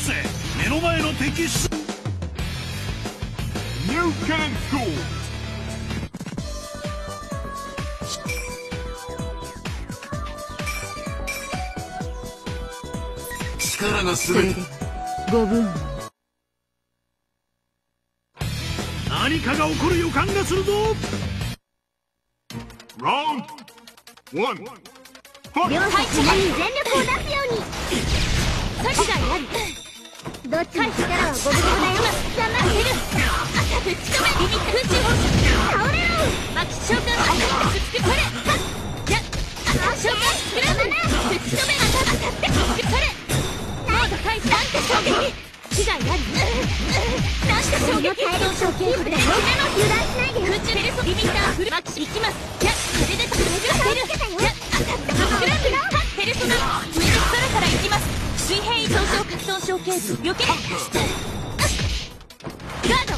せ目の前の敵す。 力がすべてご分。 何かが起こる予感がするぞ。 ラウンド1。 両者に全力を出すように。先がやる。どっちの力は五分五分だよ。頑張ってる。打ち止め。リミット空中放射。倒れろ。マキ召喚。ぶつけこれ。じゃ。召喚スクラム。打ち止め。当たってぶつけこれ。モード開始。なんて衝撃。被害あり。なんて衝撃。大量衝撃で。油断しないで。空中ペルソリミッターフルマキシ行きます。じゃ。これで当てる。じゃ。当たってスクラム。ペルソナ。上で空から行きます。水平移動上格闘小ケース避け。ガード。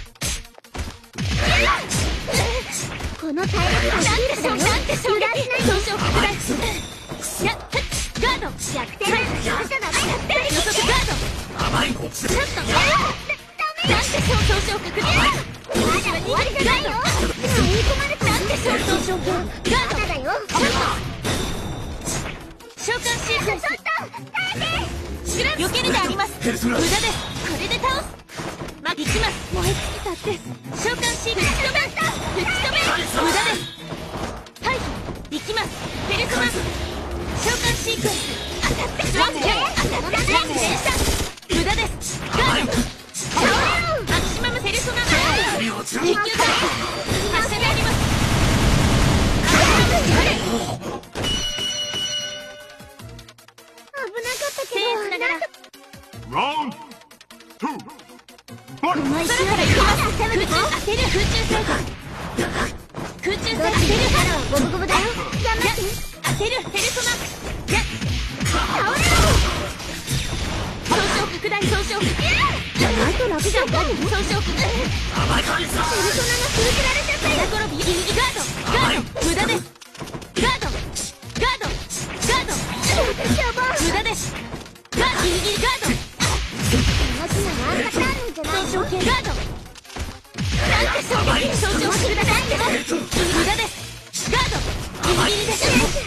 この体力がシールだよ。なんて衝撃。上昇拡大。やっガード。逆転。やっちゃダメ。予測ガード。甘い。ちょっと。なんて上昇拡大。まだ終わりじゃないよ。今追い込まれた。なんて上昇小ケース。ガードだよ。ちょっと。召喚シークエンス。避けるであります。無駄です。これで倒す。行きます。燃え尽きたって。召喚シークエンス。打ち止め。無駄です。はい行きます。ペルソナ。召喚シークエンス。当たってワンプレイ。無駄です。ガード。マキシマムペルソナ。緊急回避。発射であります。 ラウンド2。 空から行きます。空中当てる。空中制御。空中制御。当てる。ゴブゴブだよ。頑張って。当てる。ペルソナ。じゃ。倒れろ。総称拡大。総称拡大。なんと楽じゃん。総称拡大。ペルソナが封じられちゃったよ。転び。ガード。ガード。無駄です。ガード。ガード。ガード。無駄です。ガード。ギリギリガード。総称系ガード。なんて衝撃。総称拡大。無駄です。ガード。ギリギリです。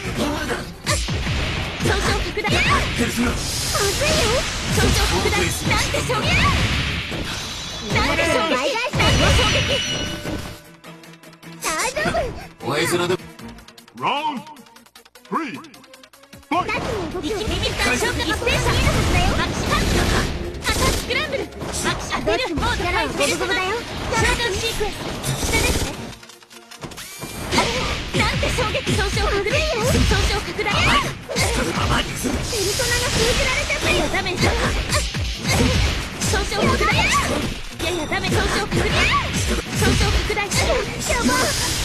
総称拡大。まずいよ。総称拡大。なんて衝撃。なんて衝撃。衝撃。大丈夫。 お絵面でラウンド3。 ビキビビッター召喚一斉射。マキシマアタックスクランブル。マキシ当てる。モードハイペルソナ。召喚シークエンス。下ですね。なんて衝撃。総称拡大。総称拡大。ペルソナが封じられちゃったよ。ダメ。総称拡大。ややダメ。総称拡大。総称拡大。やば。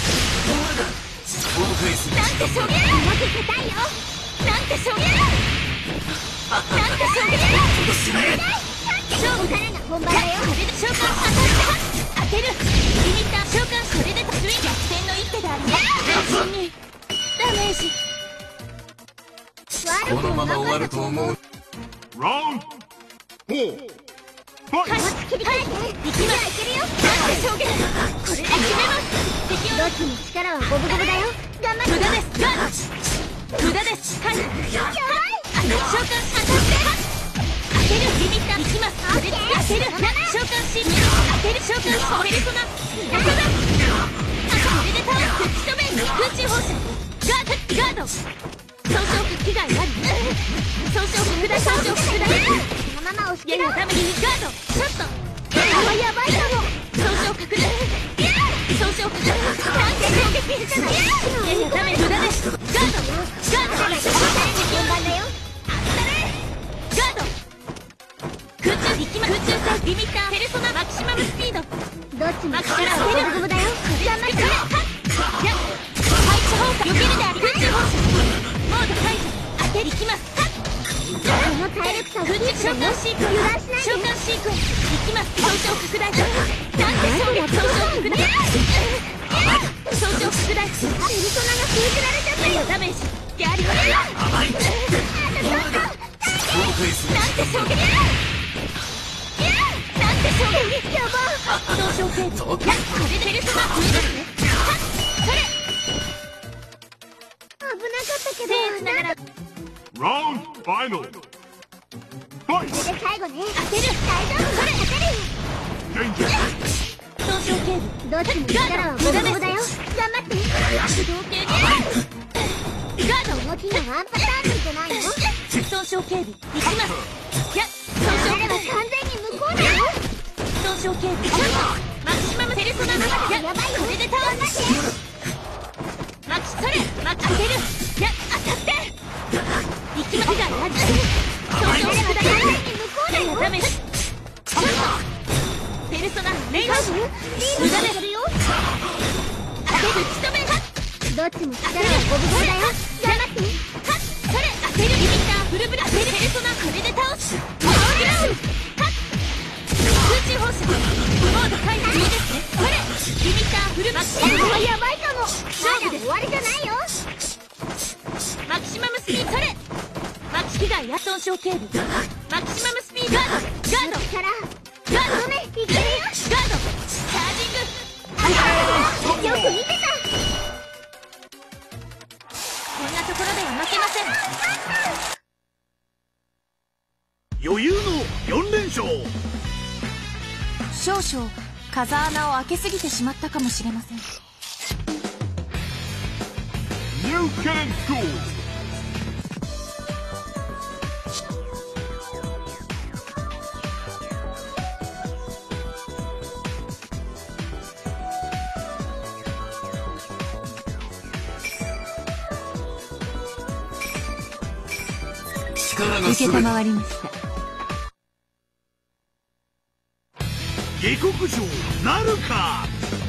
なんて衝撃。うまくいけたいよ。なんて衝撃。なんて衝撃。勝負からが本番だよ。これで召喚当てる。リミッター召喚。これでスイン逆転の一手であります。全身にダメージ。 このまま終わると思う。 ラウンド4。 切り替えて。行きます。いけるよ。なんて衝撃。これで決めます。敵を。どっちの力はゴブゴブだよ。頑張って。無駄です。ガード。無駄です。はい。やばい。召喚当たって。当てる。リミッター行きます。これで当てる。召喚シーク。当てる。召喚ペルソナ。当てる。これで倒す。打ち止め。空中放射。ガード。総称被害あり。総称拡大。総称拡大。このまま押し切ろう。ダメ。ガード。ちょっと。これはやばいかも。総称拡大。総称拡大。なんて衝撃じゃない。いやダメ。無駄です。ガード。ガード。本番だよ。ガード。空中行きま。空中制リミッターペルソナマキシマムスピード。どっちも力はゴブゴブだよ。頑張って。やっ。排除放火。避けるであり。空中放射。モード解除。当てに行きます。この体力差を空中召喚シークエンス。召喚シークエンス。行きます。総称拡大。なんて衝撃。総称拡大。総称拡大。ペルソナが封じられちゃったよ。ダメージ。やります。なんて衝撃。 て衝撃やば総称警備これでペルソナ上ですねそれ危なかったけど手つながら Round final. これで Fight. 最後ね当てる大丈夫それ当てる Danger. 総称警備どっちも力はボコボコだよ頑張って主導系ガード動きがワンパターンついてないの総称警備いきますいや総称警備完全に向こうだよ総称警備マキシマムペルソナの中でやばいこれで倒してマキそれマキ当てるいや当たっていきますがやっ総称警備完全に向こうだよダメペルソナレイバー無駄ですよ当てる打ち止めどっちも力はボブボブだよ頑張ってはっそれ当てるリミッターフルブラペルソナこれで倒すパワーグラウンはっ空中放射モード解除いいですねそれリミッターフルマキシマムやばいかも勝負で終わりじゃないよマキシマムスピードそれマキシ被害や損傷警備マキシマムスピードガードガードごめんいけるよガードチャージングよく見てたこんなところでは負けません余裕の4連勝少々風穴を開けすぎてしまったかもしれません。 You can score. 力が受けたすべてまわりました。 下克上なるか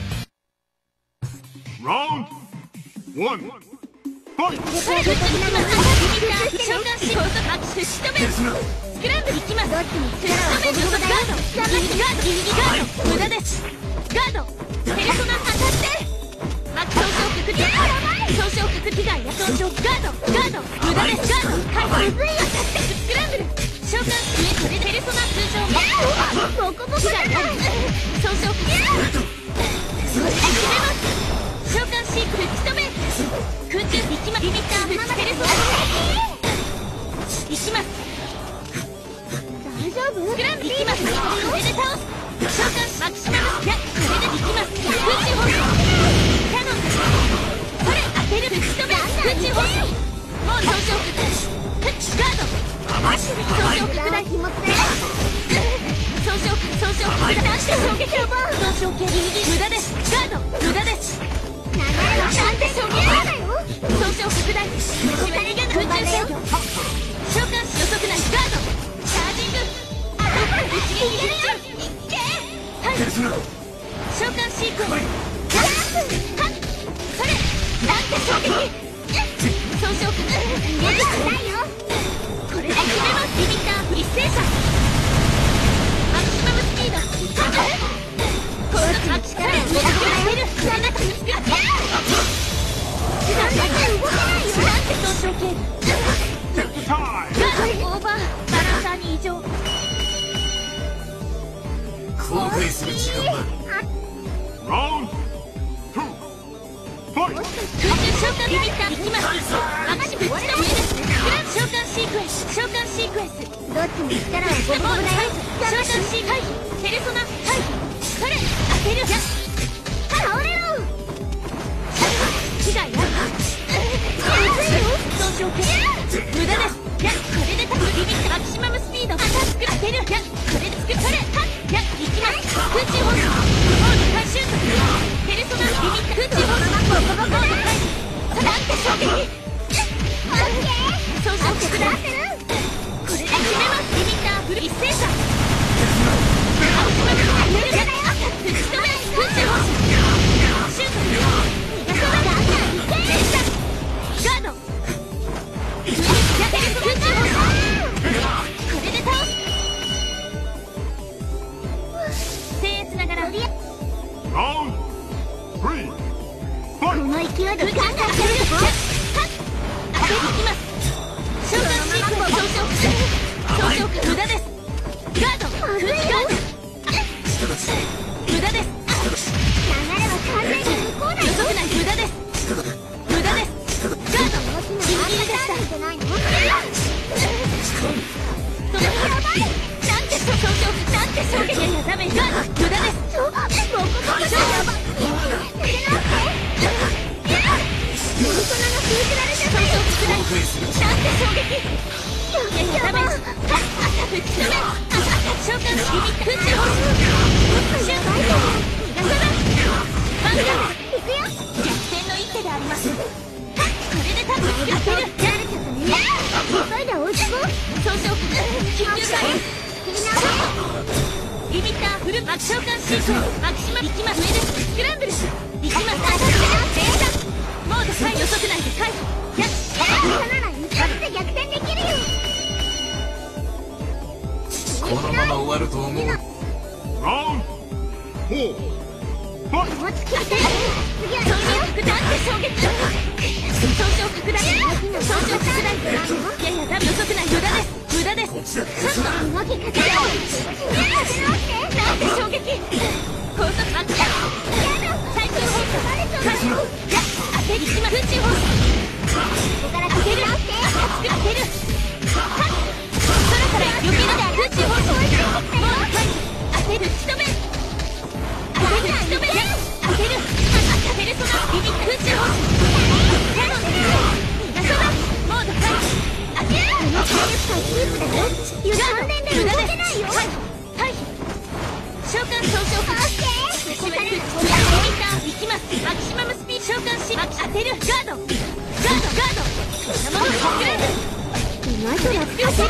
Round 1. Fight. それぶっ飛びながら召喚しマキシ仕留めスクランブルいきますどっちも力はボブボブだよ頑張ってガードギリギリガード無駄ですガードペルソナ当たってマキ総称くくり総称くくりがや総称ガードガード無駄ですガード回避むずいよスクランブル召喚しこれペルソナ通常ボコボコだよ総称くくりそれで決めます召喚しぶち止め空中行きますリミッターぶちペルソナ行きます大丈夫スクランブル行きますこれで倒す召喚しマキシマムいやこれで行きます空中放射キャノンそれ当てるぶち止め空中放射もう総称くくガード総称くくだひもつれ総称くくだなんて衝撃を総称系ギリギリ無駄ですガード無駄です流れはなんて衝撃だよ総称拡大虫は逃げない空中制御召喚し予測なしガードチャージングあどこで一撃必中いってはい召喚シークエンスはっそれなんて衝撃総称拡大逃げてないよこれで決めますリミッター一斉射マキシマムスピード高速マキシから動きをしてるそれだけ作ってなんだか動けないよなんて総称警備 Time. オーバーバランサーに異常後悔する時間だ。 Round 2. Fight. 空中召喚リミッターいきますマキシぶち止めですグラン召喚シークエンス召喚シークエンスどっちも力はボブボブだよ召喚シークエンスペルソナ回避それ当てる倒れろ被害ある総称系無駄ですいやこれで立つリミットマキシマムスピード当てるいやこれでつくそれはっいやいきます空中放射モード回収ペルソナリミット空中放射モード回避なんて衝撃総称系だこれで決めますリミッターフル一斉射マキシマムスピード打ち止め空中放射シュート逃がさないガード空中放射これで倒す僭越ながら Round 3. こ Fight. の勢いでガンガン当てる当てに行きます召喚シークエンなんて衝撃やダメージが無駄です。ボコボコじゃやばい。モルソナが封じられちゃったよ。なんて衝撃。いやダメージ。ぶち止め。召喚リミット。宇宙星。シュート。逃がさない。バンガー行くよ。逆転の一手であります。これでタップ作ってる。急いで追いつこう。総称緊急回リミッターフルマキ召喚シートマキシマ行きます。上です。スクランブル行きます。アタックレーダーモード回予測内で回避。キャッチ。そなら一発で逆転できるよ。 このまま終わると思う。 ラウンド4ファイト。 持ちきって次は総称拡大って衝撃。総称拡大。総称拡大。いやダメ予測内無駄です。無駄です。動きかけろ。なんて衝撃。高速マックス。最強放送。当てにきます。宇宙放送。ここから当てる。当てる。空から避ける。宇宙放送。もう当てる。仕留め。当てる。仕留め。当てる。ペルソナリミット宇宙放送。キャノン。逃がさない。モード回避。当てる。この体力差キープだよ。油断連で動けないよ。回避。召喚総称化。オッケー。リミッター行きます。マキシマムスピード召喚し当てる。ガード。ガード。生ものスクランブル。意外と楽勝てる。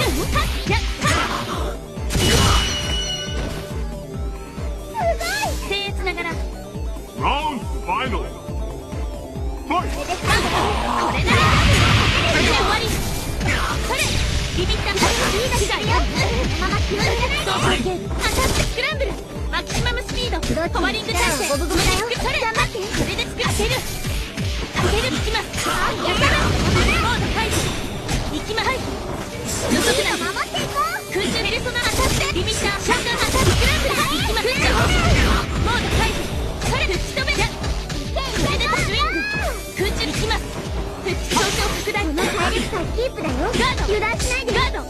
すごい。僭越ながら。 ラウンドファイナルファイト。 これならこれで終わり。それリミッターいいだけだよ。ママ気を抜かないで。アタックスクランブルマキシマムスピードホバリング体勢。それ頑張って。これで作らせる。当てる。いきます。やったな。モード回避。いきます。予測内守っていこう。空中ペルソナ当たってリミッター召喚アタックスクランブル。いきます。モード回避。それ打ち止めだ。それでスイング。空中行きます。総称拡大。この体力差キープだよ。ガード。油断しないで。ガード。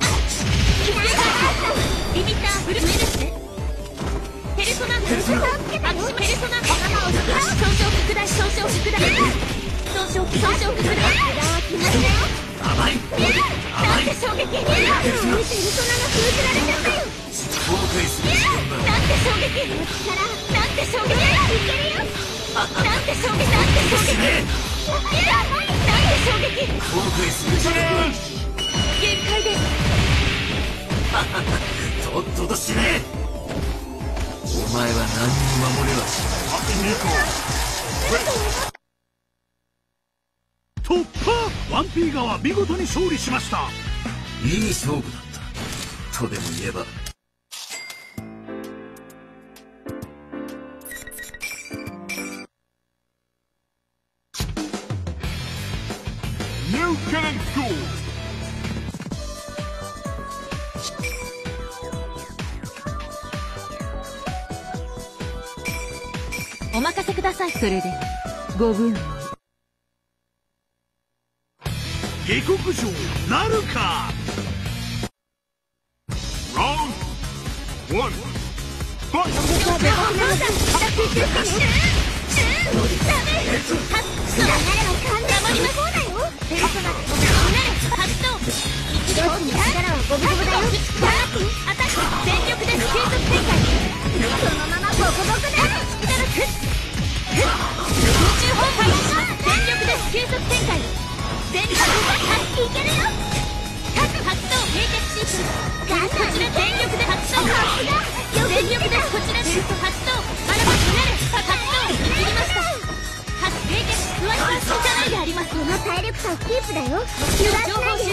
リミッターフル上ですね。ペルソナマキシマペルソナ総称拡大。総称拡大。総称拡大。油断は決まりだよ。なんて衝撃。ペルソナが封じられちゃったよ。 後悔する時間だ。 なんて衝撃。なんて衝撃。いけるよ。なんて衝撃。なんて衝撃。 後悔する時間だ。 限界です。 とっとと死ね。お前は何にも守れはし突破。1P 側見事に勝利しました。 いい勝負だったとでも言えば。 You can go. お任せください。それでご分の下克上なるか。 ラウンド1ファイト。 この体力差をキープだよ。油断しないで。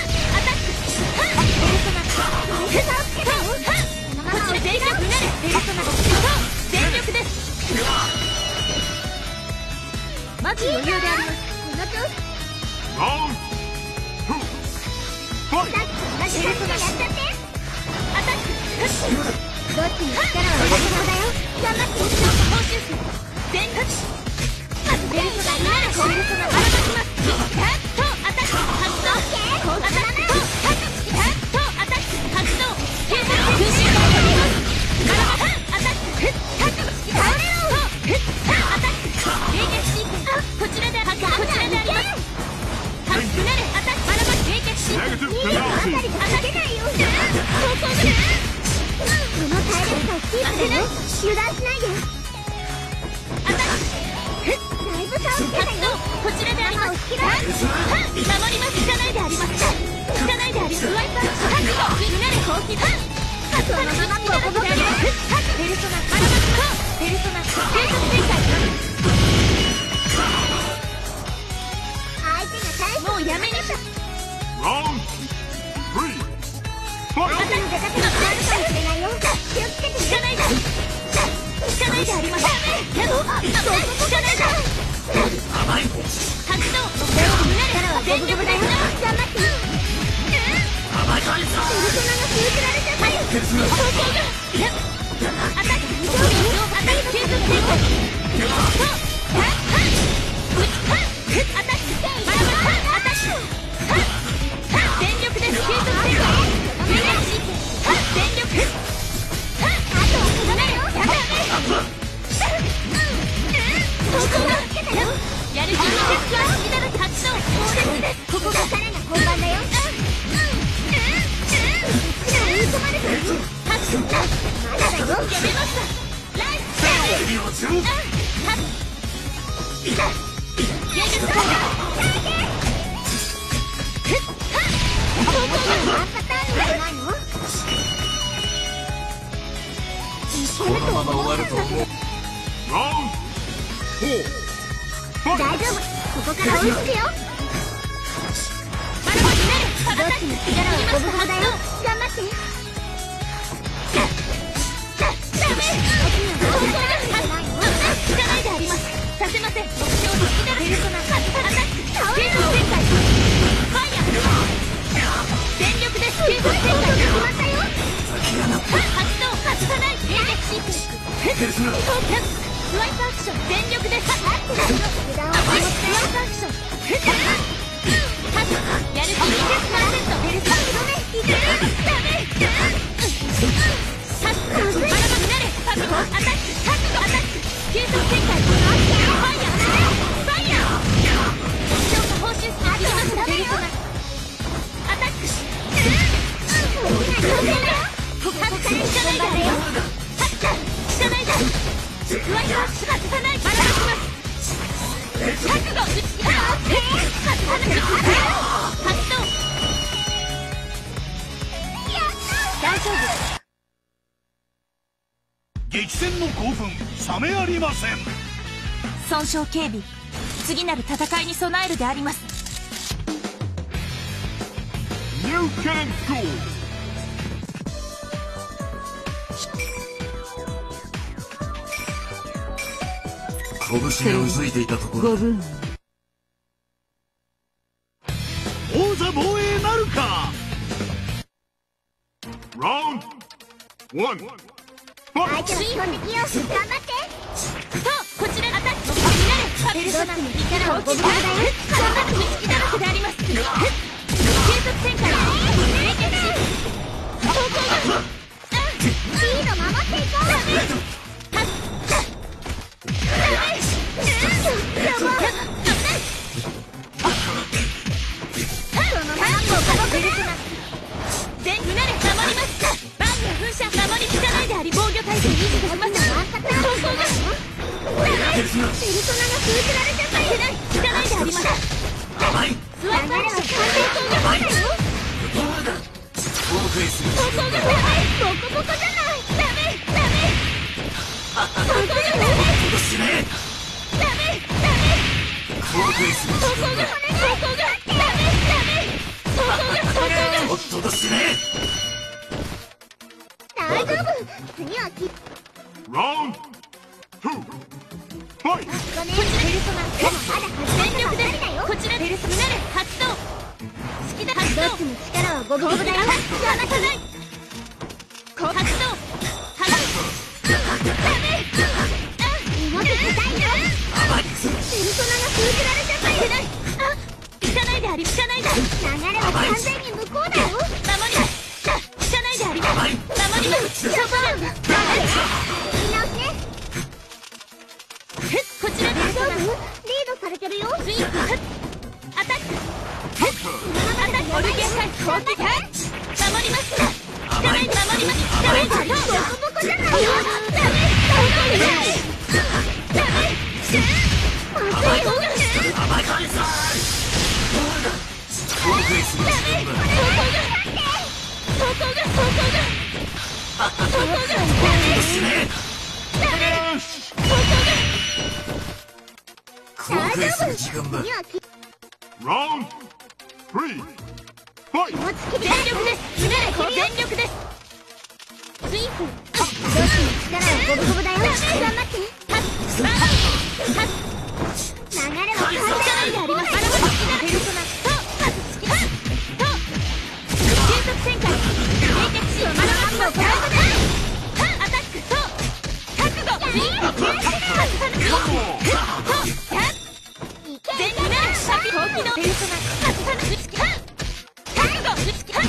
まず余裕であります。この調子。 ラウンド2ファイト。 やっちゃって。アタック。どっちに力を入れてもだよ。頑張って。報酬数全勝ち。ベルトがいない。ベルトがばらまきます。アタック発動。アタック発動。 キープだよ。油断しないで。アタック。だいぶ差をつけたよ。こちらであります。守ります。引かないであります。引かないであります。ワイパー覚悟。みんなでほうきだ。そのままボコボコだよ。ペルソナアラマスペルソナ計画展開。相手が大したもうやめなさい。 Round 3 あなたの出方が変わるかもしれないよ。気をつけてね。引かないで。引かないであります。やろう。引かないで。 甘い。 発動。みんなでからは全力だよ。頑張って。 甘いかいさ。 ペルソナが封じられちゃったよ。アタック。アタック継続展開。アタック。アタック。全力です。継続展開。全力。あとはくだめよ。やる気のテストは好きなら発動。ここがさらな本番だよ。追い込まれた。発動。まだだよ。やめました。ライス。ゲージスタート。ワンパターンじゃないの？ このまま終わると思う。 Round 4 大丈夫。ここから追いつくよ。まだまだどっちも力は五分ほどだよ。頑張って。ダメ。引かないであります。させません。目標に引きならペルソナアタック。継続展開。ファイヤー。全力です。継続展開。決まったよ。発動。外さない。迎撃シークエンス。スワイプアクション。全力です。スワイプアクション。やる気 20%。ペルソナいける。ダメ。まだまだなれ。アタック。アタック。継続展開。ファイヤー。ファイヤー。目標が報酬数あります。ペルソナアタック。ここから引かないであります。引かないで。スワイプアクション外さない。まだ行きます。覚悟。打ち切った。発動。大丈夫。 激戦の興奮冷めありません。 損傷警備、次なる戦いに備えるであります。 You can go. 拳がうずいていたところ。 王座防衛なるか。 Round 1 相 fight. 手は攻撃よ。頑張って。そう、こちらアタック。みんなでペルソナの力を五分ほどだよ。頑張って見つけだらけであります。継続展開。迎撃し。リード守っていこう。そのままボコボコだ。全部なれ守ります。バンの噴射守りきかないであり、防御体制維持できます。ペルソナが封じられちゃったよ。引かないであります。 甘い。 スワイプアクション完全攻撃だよ。 後悔する。 ボコボコじゃない。ボコボコじゃない。ダメ。ボコボコじゃない。 死ね。 ダメ。 後悔する。 ボコがダメ。 おっとと死ね。 大丈夫。次はきっ Round 2 fight. こちらペルソナまだ全力でこちらペルソナで発動。好きだ。発動。どっちも力は五分ほどだよ。離さない。発動。ダメ。動き硬いよ。ペルソナが封じられちゃったよ。引かないであり、引かないで。流れは完全に向こうだよ。守ります。引かないであります。守ります。そこなんだ。言い直しね。こちらでリードされてるよ。スイープアタック。アタック。オルゲン回復。攻撃。守ります。引かないで守ります。引かないで。ボコボコじゃないよ。 後悔する時間だ。 ラウンド3ファイト。 全力です。全力です。スイープ。どっちの力をゴブゴブだよ。頑張って。流れは変わらないであります。ペルソナ急速旋回。冷却しマナマンボをアタックと覚悟。全力高機動ペルソナ覚悟。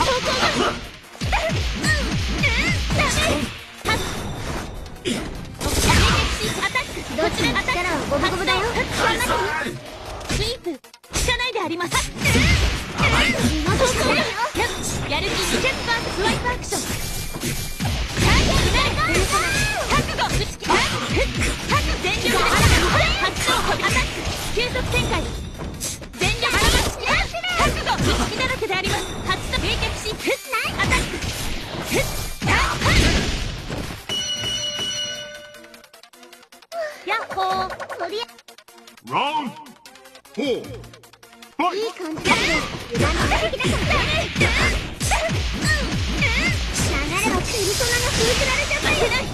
どっちの力はゴブゴブだよ。頑張って。スイープ効かないであります。やる気20%スワイプアクション。覚悟。全力で発動アタック急速展開。全力覚悟打ち気だらけであります。発動冷却しアタック。ヤッホー。とりあえずラウンド4ファイいい感じだけど油断の打撃だからね。流れはペルソナが封じられちゃってない。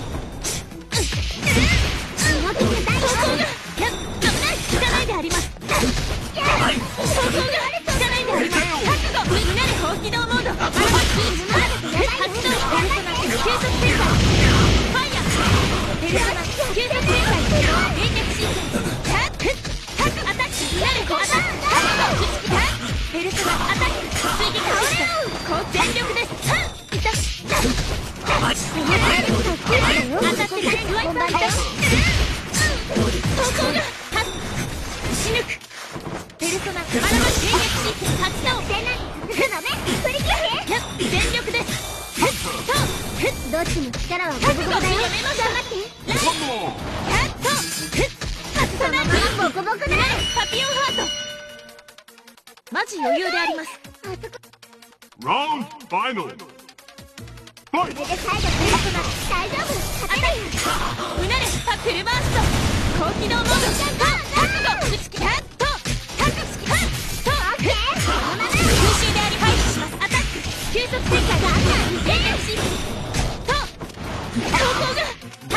動きが大丈夫。危ない。効かないであります。効かないであります。覚悟。みんなで高機動モード。発動急速展開。ファイヤーペルソナ急速展開。冷却シーケンス。アタック。みんなで高機動ペルソナアタック。追撃倒れろ。全力です。いたし当たってスワイパーいたし走行が死ぬくペルソナマナマ冷却シーケンス発動。振り切って全力です。どっちの力はゴブゴブだよ。頑張ってそのままボコボコだ。パピオンハートマジ余裕であります。 ラウンドファイナルファイト。 これで最後ペルソナ大丈夫。勝てる。うなれパフルバースト高機動モード。覚悟打ち切ったと空襲であり回避します。アタック急速展開。冷却シーンと走行が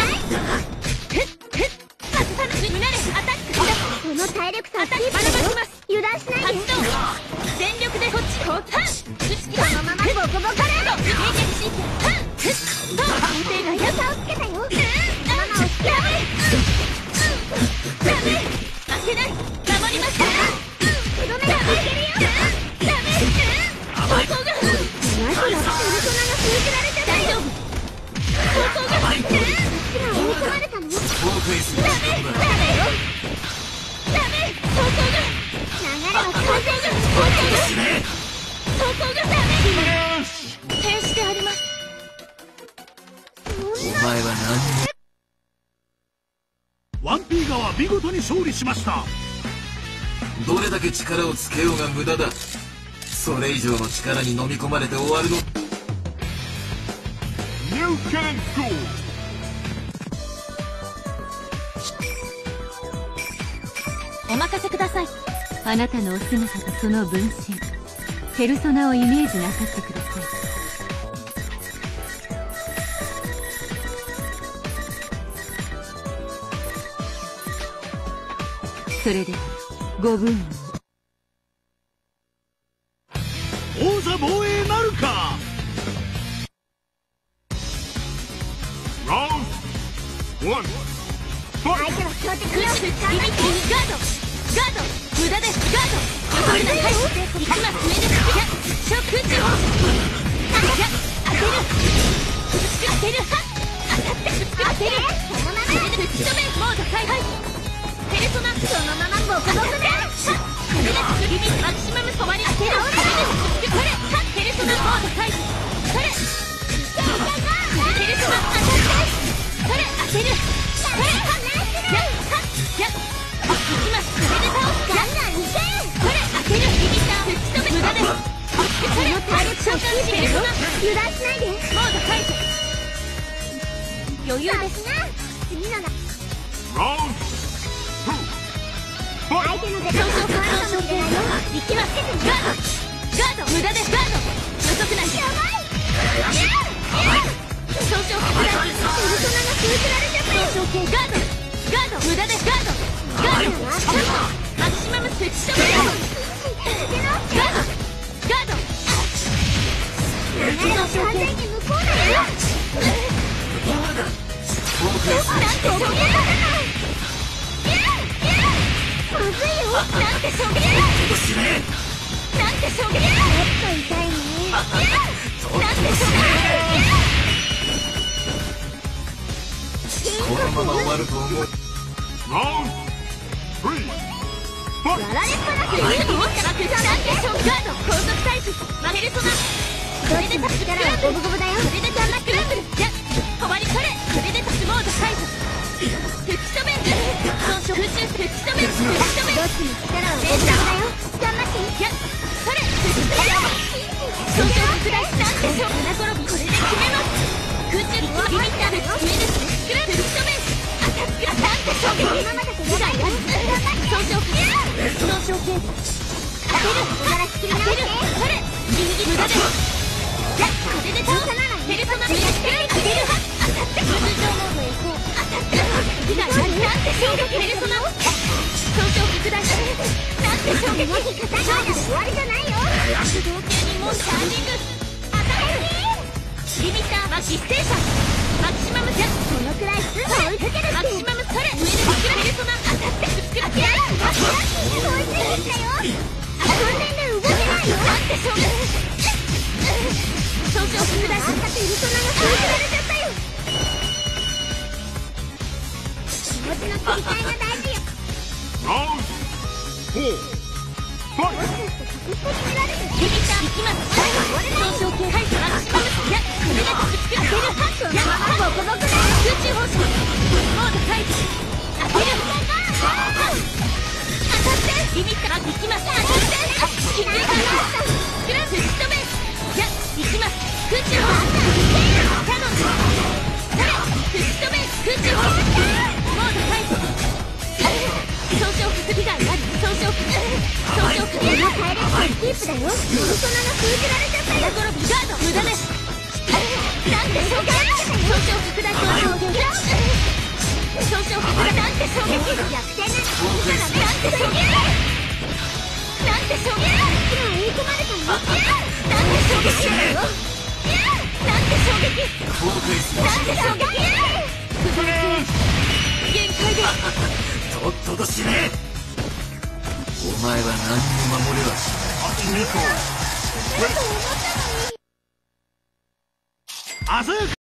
うなれアタック。この体力差をキープします。油断しないで。全力でこっちこそのままボコボコだ。冷却シーケンスと安定が良さをつけたよ。ママをつけられダメ負けない。守りました。とどめが負けるよ。ダメ走行がペルソナが封じられて大丈夫。走行がこちらを追い込まれたの。 後悔する時間だ。 ダメ走行が流れは完全が走行がダメ停止であります。 お前はワンピーガは見事に勝利しました。 どれだけ力をつけようが無駄だ。それ以上の力に飲み込まれて終わるの。 ニューキャノンスコー。 お任せください。あなたのお姿とその分身ペルソナをイメージなさってください。それではご分王座防衛なるか。 ラウンド1ファイト。 相手は強敵よ。リミットにガード無駄です。ガードそれなはい行きます。上ですショック打ち当てる当てるそのまま打ち止めモード開閉。ペルソナそのままボコボコだ。これでリミットマキシマム止まり当てる。これペルソナモード開閉。これペルソナ当たってこれ当てる。これ行きます。これで倒すか。これ当てる。リミッター打ち止め無駄です。この体力差をキープするよ。油断しないで。モード解除。 余裕です。 次のな Round 2. 相 Fight. 手の絶対を変わるかもしれないよ。 行きます。ガード無駄です。ガード予測ない。 やばい。 少々拡大。 ウルトナが封じられちゃったよ。 少々系ガード無駄です。ガードマキシマム設置処分。ガード流れは完全に向こうだよ。 フォームフェイスなんて衝撃だ。まずいよ。なんて衝撃だ。なんて衝撃だ。ちょっと痛いね。なんて衝撃このまま終わると思う。 Round 3. だ。 Fight. やられっぱなしでいいの。 ガード高速タイプマヘルソナ。 どっちも力はゴブゴブだよ。 それでダンマスクランブル。じゃ止まりそれ。それでトスモード解除。吹き止め。空中吹き止め。 どっちも力はゴブゴブだよ。頑張って。 じゃそれ吹き止め。少々拡大なんでしょう。七転びこれで決めます。空中リミッターで上です。スクラン吹き止め。アタックなんでしょう。 今までとやばいよ。 少々拡大。少々警備。当てる。 力仕切り直して。 それギリギリ無駄です。じゃこれで倒さならペルソナミラスクラン当てる。当たって通常モードへ行こう。当たって被害なんて衝撃ペルソナ少々拡大。なんて衝撃もし硬いのなら終わりじゃないよ。 主導系にもチャージング。 当たれる。 リミッターマキステーションマキシマムジャこのくらいすぐ追いかけるマキシマムそれ上でスクラペルソナ当たってスクラペル追いついてきたよ。完全で動けないよ。 なんて衝撃少々拡大。 あんたとウルトナが封じられちゃったよ。気持ちの切り替えが大事よ。 Round 4. Fight. 隠し子に見られる。 リミッター行きます。少々系解除マキシマムじゃこれでトスクラペルハッそのままボコボコだよ。 空中放射モード解除。当てる。当たってリミッター行きます。当たって気づいたな。スクラ吹き止め。じゃ行きます。空中放射キャノンそれ吹き止め。空中放射モード解除。少々拡被害あり。少々拡この隊列でキープだよ。ウルトナが封じられちゃったよ。 転びガード無駄です。なんて衝撃。少々拡大少々拡大なんて衝撃。 逆転なんてなんて衝撃。なんて衝撃。 今追い込まれたの。 なんて衝撃。なんて衝撃。 フォームフェイスなんて衝撃。限界です。 とっとと死ね。お前は何も守れはしない。 明日